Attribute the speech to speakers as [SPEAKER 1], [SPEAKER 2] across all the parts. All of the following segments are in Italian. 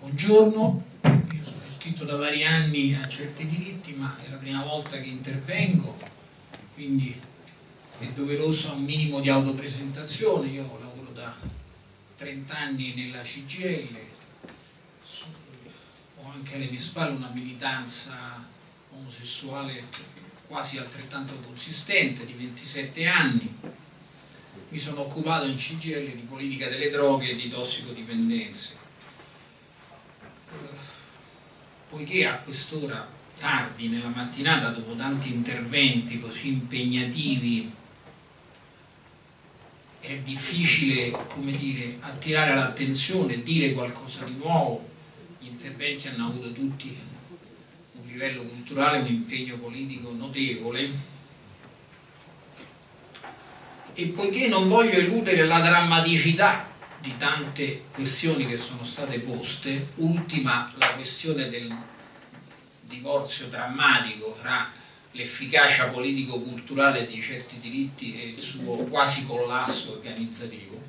[SPEAKER 1] Buongiorno, io sono iscritto da vari anni a Certi Diritti, ma è la prima volta che intervengo, quindi è doveroso un minimo di autopresentazione. Io lavoro da 30 anni nella CGIL, ho anche alle mie spalle una militanza omosessuale quasi altrettanto consistente, di 27 anni. Mi sono occupato in CGIL di politica delle droghe e di tossicodipendenze. Poiché a quest'ora tardi nella mattinata, dopo tanti interventi così impegnativi, è difficile, come dire, attirare l'attenzione, dire qualcosa di nuovo. Gli interventi hanno avuto tutti un livello culturale, un impegno politico notevole, e poiché non voglio eludere la drammaticità di tante questioni che sono state poste, ultima la questione del divorzio drammatico tra l'efficacia politico-culturale di Certi Diritti e il suo quasi collasso organizzativo,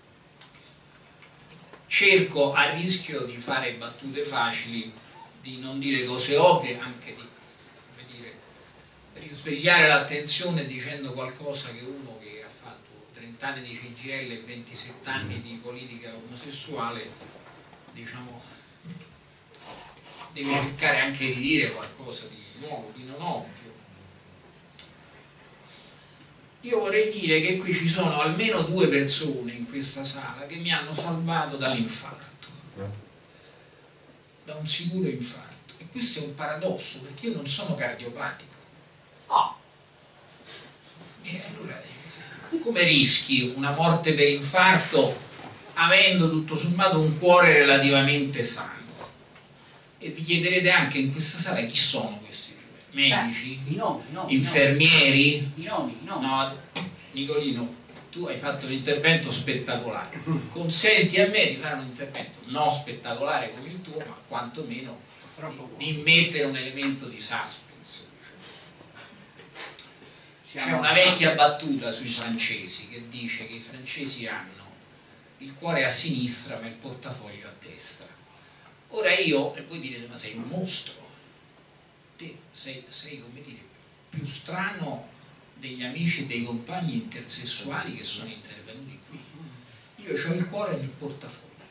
[SPEAKER 1] cerco, a rischio di fare battute facili, di non dire cose ovvie, anche di, come dire, risvegliare l'attenzione dicendo qualcosa che uno che ha fatto 30 anni di CGIL e 27 anni di politica omosessuale, diciamo, deve cercare anche di dire qualcosa di nuovo, di non ovvio. Io vorrei dire che qui ci sono almeno 2 persone in questa sala che mi hanno salvato dall'infarto, da un sicuro infarto, e questo è un paradosso perché io non sono cardiopatico. E allora come rischi una morte per infarto avendo tutto sommato un cuore relativamente sano? E vi chiederete anche in questa sala chi sono questi, medici, infermieri? No, Nicolino, tu hai fatto un intervento spettacolare, consenti a me di fare un intervento non spettacolare come il tuo, ma quantomeno di mettere un elemento di suspense. C'è una vecchia battuta sui francesi che dice che i francesi hanno il cuore a sinistra ma il portafoglio a destra. Ora io, e voi direte, ma sei un mostro, te sei come dire, più strano degli amici e dei compagni intersessuali che sono intervenuti qui. Io ho il cuore nel portafoglio.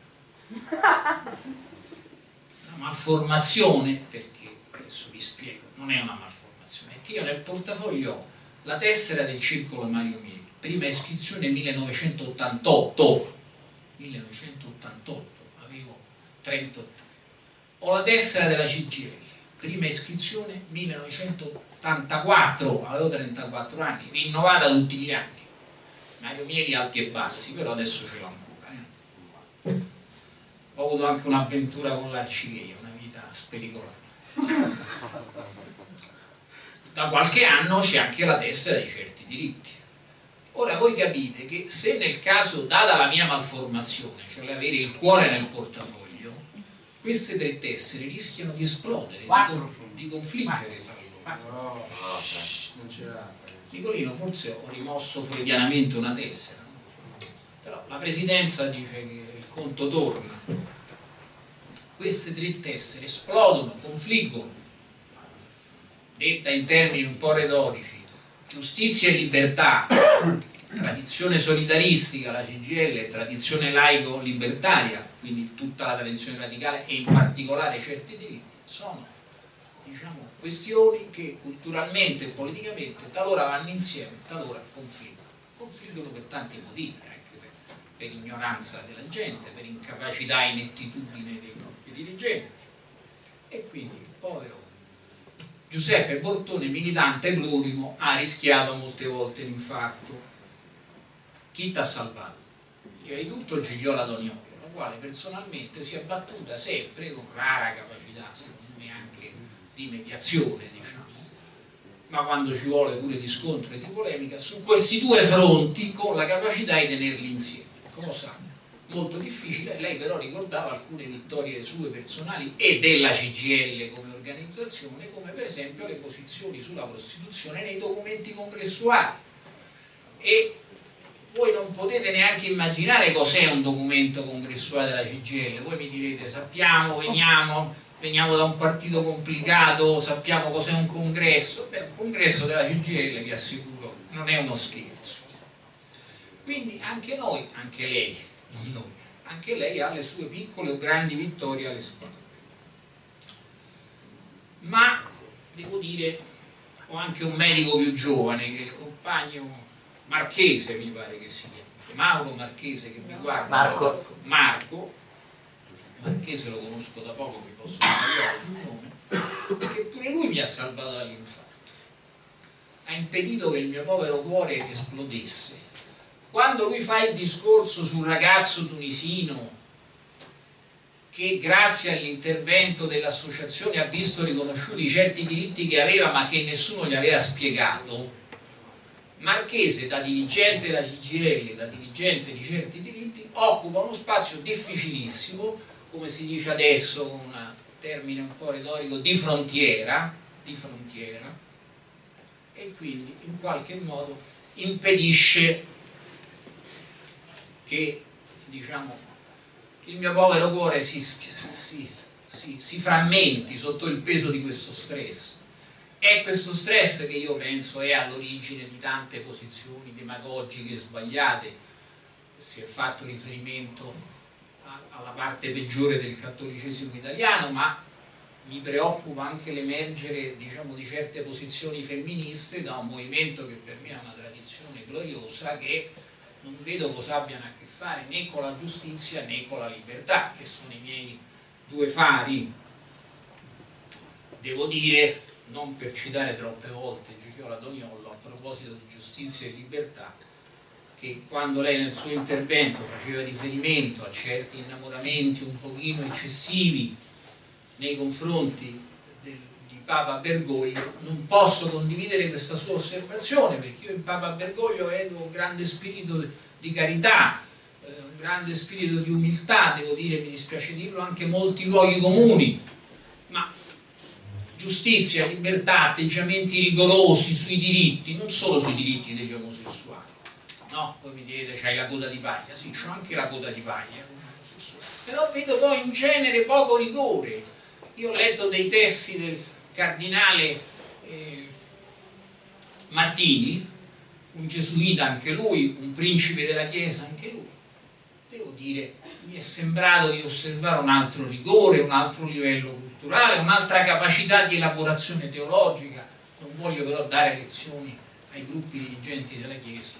[SPEAKER 1] Una malformazione, perché adesso vi spiego, non è una malformazione, è che io nel portafoglio ho la tessera del Circolo Mario Mieli, prima iscrizione 1988, avevo 38 anni. Ho la tessera della CGIL, prima iscrizione 1984, avevo 34 anni, rinnovata tutti gli anni. Mario Mieli alti e bassi, però adesso ce l'ho ancora. Ho avuto anche un'avventura con l'Arcigheia, una vita spericolata. Da qualche anno c'è anche la tessera di Certi Diritti. Ora voi capite che se nel caso, data la mia malformazione, cioè avere il cuore nel portafoglio, queste 3 tessere rischiano di esplodere, di confliggere tra loro. Nicolino, forse ho rimosso freudianamente una tessera, però la presidenza dice che il conto torna. Queste 3 tessere esplodono, confliggono, detta in termini un po' retorici, giustizia e libertà, tradizione solidaristica, la CGIL, tradizione laico-libertaria, quindi tutta la tradizione radicale e in particolare Certi Diritti, sono, diciamo, questioni che culturalmente e politicamente talora vanno insieme, talora confliggono per tanti motivi, anche per ignoranza della gente, per incapacità e inettitudine dei propri dirigenti. E quindi il povero Giuseppe Bortone, militante plurimo, ha rischiato molte volte l'infarto. Chi ti ha salvato? Prima di tutto Gigliola Doniolo, la quale personalmente si è battuta sempre con rara capacità, secondo me anche di mediazione, diciamo, ma quando ci vuole pure di scontro e di polemica, su questi 2 fronti con la capacità di tenerli insieme, cosa molto difficile. Lei però ricordava alcune vittorie sue personali e della CGIL come organizzazione, come per esempio le posizioni sulla prostituzione nei documenti congressuali, e voi non potete neanche immaginare cos'è un documento congressuale della CGIL. Voi mi direte, sappiamo, veniamo da un partito complicato, sappiamo cos'è un congresso. Beh, un congresso della CGIL, vi assicuro, non è uno scherzo. Quindi anche noi, anche lei, non noi, anche lei ha le sue piccole o grandi vittorie alle spalle. Ma, devo dire, ho anche un medico più giovane, che è il compagno Marchese, mi pare che si chiami, Mauro Marchese, che mi guarda. Marco Marchese lo conosco da poco, mi posso dire sul nome, perché pure lui mi ha salvato dall'infarto. Ha impedito che il mio povero cuore esplodesse. Quando lui fa il discorso sul ragazzo tunisino che grazie all'intervento dell'associazione ha visto riconosciuti certi diritti che aveva ma che nessuno gli aveva spiegato, Marchese, da dirigente della CGIL, da dirigente di certi diritti, occupa uno spazio difficilissimo, come si dice adesso con un termine un po' retorico, di frontiera, e quindi in qualche modo impedisce che, diciamo, il mio povero cuore si frammenti sotto il peso di questo stress. È questo stress che io penso è all'origine di tante posizioni demagogiche sbagliate. Si è fatto riferimento alla parte peggiore del cattolicesimo italiano, ma mi preoccupa anche l'emergere, diciamo, di certe posizioni femministe da un movimento che per me ha una tradizione gloriosa, che non vedo cosa abbiano a che fare né con la giustizia né con la libertà, che sono i miei due fari. Devo dire, non per citare troppe volte Gigiola Doniollo, a proposito di giustizia e libertà, che quando lei nel suo intervento faceva riferimento a certi innamoramenti un pochino eccessivi nei confronti di Papa Bergoglio, non posso condividere questa sua osservazione, perché io in Papa Bergoglio vedo un grande spirito di carità, un grande spirito di umiltà, devo dire, mi dispiace dirlo, anche molti luoghi comuni, ma giustizia, libertà, atteggiamenti rigorosi sui diritti, non solo sui diritti degli omosessuali. No, poi mi direte c'hai la coda di paglia, sì, c'ho anche la coda di paglia, però vedo poi in genere poco rigore. Io ho letto dei testi del cardinale Martini, un gesuita anche lui, un principe della Chiesa anche lui. Devo dire, mi è sembrato di osservare un altro rigore, un altro livello culturale, un'altra capacità di elaborazione teologica. Non voglio però dare lezioni ai gruppi dirigenti della Chiesa.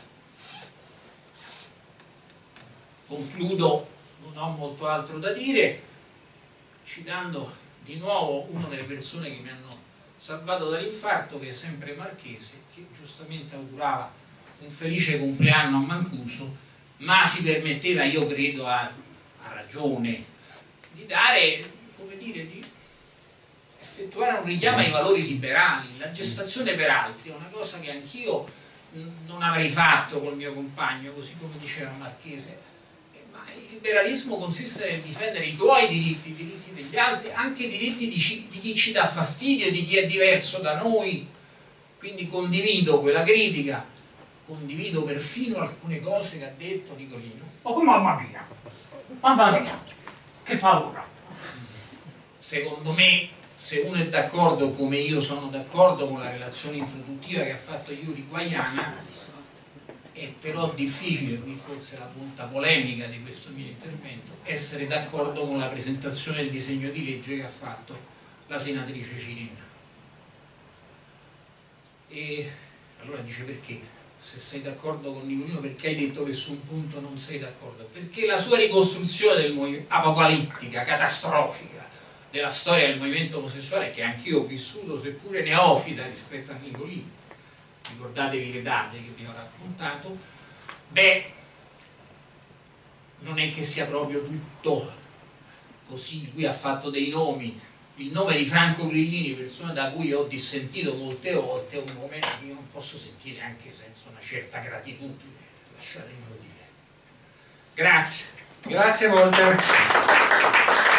[SPEAKER 1] Concludo, non ho molto altro da dire, citando di nuovo una delle persone che mi hanno salvato dall'infarto, che è sempre Marchese, che giustamente augurava un felice compleanno a Mancuso, ma si permetteva, io credo a ragione, di dare, come dire, di effettuare un richiamo ai valori liberali. La gestazione per altri è una cosa che anch'io non avrei fatto col mio compagno, così come diceva Marchese. Il liberalismo consiste nel difendere i tuoi diritti, i diritti degli altri, anche i diritti di chi ci dà fastidio, di chi è diverso da noi. Quindi condivido quella critica, condivido perfino alcune cose che ha detto Nicolino.
[SPEAKER 2] Oh mamma mia, che paura!
[SPEAKER 1] Secondo me, se uno è d'accordo come io sono d'accordo con la relazione introduttiva che ha fatto Yuri Guaiana, è però difficile, qui forse la punta polemica di questo mio intervento, essere d'accordo con la presentazione del disegno di legge che ha fatto la senatrice Cirinna. E allora dice: perché? Se sei d'accordo con Nicolino, perché hai detto che su un punto non sei d'accordo? Perché la sua ricostruzione apocalittica, catastrofica della storia del movimento omosessuale, che anch'io ho vissuto, seppure neofita rispetto a Nicolino, ricordatevi le date che vi ho raccontato, beh, non è che sia proprio tutto così. Lui ha fatto dei nomi, il nome di Franco Grillini, persona da cui ho dissentito molte volte, è un nome che io non posso sentire anche senza una certa gratitudine, lasciatemelo dire. Grazie.
[SPEAKER 2] Grazie molte.